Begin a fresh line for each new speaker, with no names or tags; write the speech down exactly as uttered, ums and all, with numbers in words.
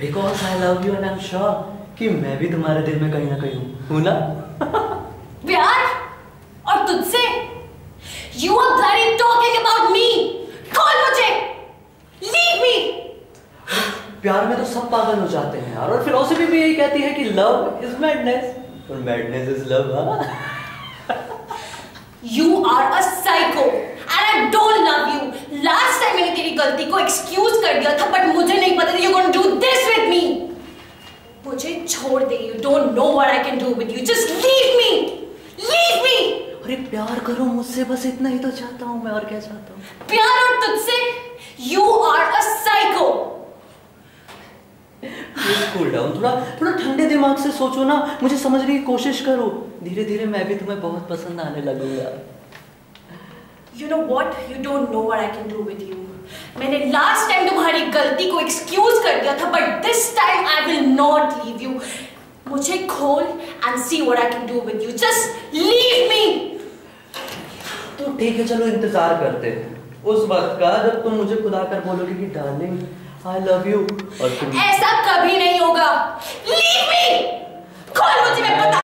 Because I love you and I'm sure कि मैं भी तुम्हारे दिल में कहीं ना कहीं हूँ, हूँ ना?
प्यार? और तुझसे? You are bloody talking about me. कौन मुझे? Leave me.
प्यार में तो सब पागल हो जाते हैं यार, और फिलोसफी भी यही कहती है कि love is madness और madness is love, हाँ?
You are a psycho and I don't love you. Last time मैंने तेरी गलती को excuse कर दिया था, but मुझे नहीं पता था you're going to do this with me. मुझे छोड़ दे. You don't know what I can do with you. Just leave me. Leave me.
अरे प्यार करो मुझसे, बस इतना ही तो चाहता हूँ मैं, और क्या चाहता हूँ?
प्यार और तुझसे? You are a psycho.
Please cool down. थोड़ा थोड़ा ठंडे दिमाग से सोचो ना, मुझे समझने की कोशिश करो. धीरे धीरे मैं भी तुम्हें बहुत पसंद आने लगूंगा.
You know what? You don't know what I can do with you. मैंने last time तुम्हारी गलती को excuse कर दिया था, but this time I will not leave you. मुझे खोल and see what I can do with you. Just leave me.
तो ठीक है, चलो इंतजार करते हैं उस वक्त का जब तुम मुझे खुद आकर बोलोगे कि डार्लिंग I love you, और फिर
ऐसा कभी नहीं होगा. Leave me. खोल मुझे, मैं बता